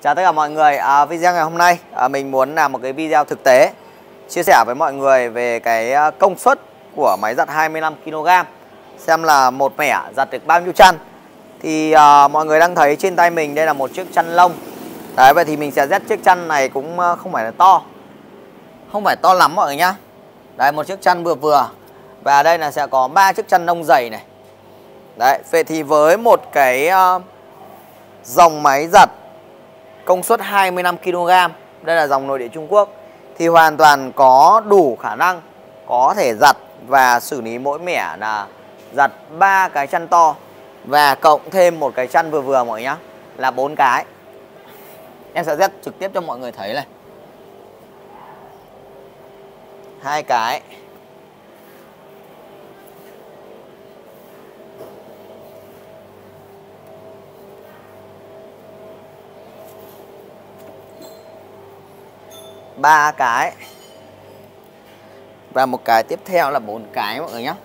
Chào tất cả mọi người. Video ngày hôm nay mình muốn làm một cái video thực tế chia sẻ với mọi người về cái công suất của máy giặt 25 kg, xem là một mẻ giặt được bao nhiêu chăn. Thì mọi người đang thấy trên tay mình đây là một chiếc chăn lông. Đấy, vậy thì mình sẽ dắt chiếc chăn này cũng không phải là to, không phải to lắm mọi người nhá. Đấy, một chiếc chăn vừa vừa. Và đây là sẽ có 3 chiếc chăn lông dày này. Đấy, vậy thì với một cái dòng máy giặt công suất 25 kg, đây là dòng nội địa Trung Quốc, thì hoàn toàn có đủ khả năng có thể giặt và xử lý mỗi mẻ là giặt 3 cái chăn to và cộng thêm một cái chăn vừa vừa mọi người nhá, là 4 cái. Em sẽ dắt trực tiếp cho mọi người thấy này. 2 cái, 3 cái và một cái tiếp theo là 4 cái mọi người nhé.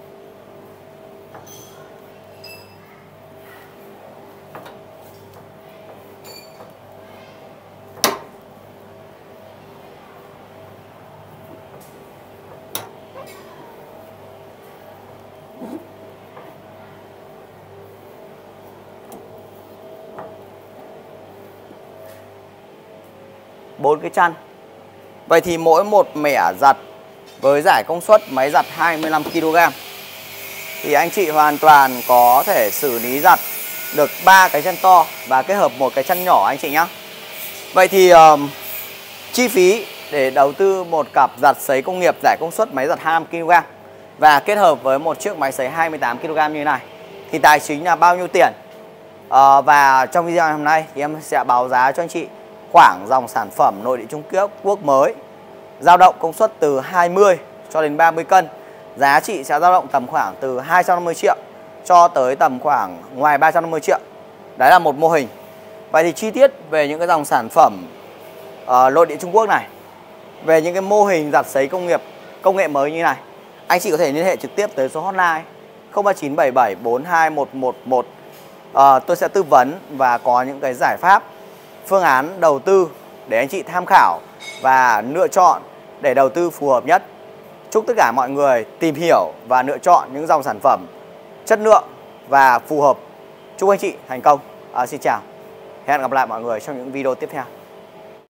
Bốn cái chăn. Vậy thì mỗi một mẻ giặt với giải công suất máy giặt 25 kg thì anh chị hoàn toàn có thể xử lý giặt được 3 cái chăn to và kết hợp một cái chăn nhỏ anh chị nhé. Vậy thì chi phí để đầu tư một cặp giặt sấy công nghiệp giải công suất máy giặt 25 kg và kết hợp với một chiếc máy sấy 28 kg như thế này thì tài chính là bao nhiêu tiền? Và trong video ngày hôm nay thì em sẽ báo giá cho anh chị khoảng dòng sản phẩm nội địa Trung Quốc mới, dao động công suất từ 20 cho đến 30 cân. Giá trị sẽ dao động tầm khoảng từ 250 triệu cho tới tầm khoảng ngoài 350 triệu. Đấy là một mô hình. Vậy thì chi tiết về những cái dòng sản phẩm nội địa Trung Quốc này, về những cái mô hình giặt sấy công nghiệp công nghệ mới như này, anh chị có thể liên hệ trực tiếp tới số hotline 03977 42111. Tôi sẽ tư vấn và có những cái giải pháp, phương án đầu tư để anh chị tham khảo và lựa chọn để đầu tư phù hợp nhất. Chúc tất cả mọi người tìm hiểu và lựa chọn những dòng sản phẩm chất lượng và phù hợp. Chúc anh chị thành công. Xin chào. Hẹn gặp lại mọi người trong những video tiếp theo.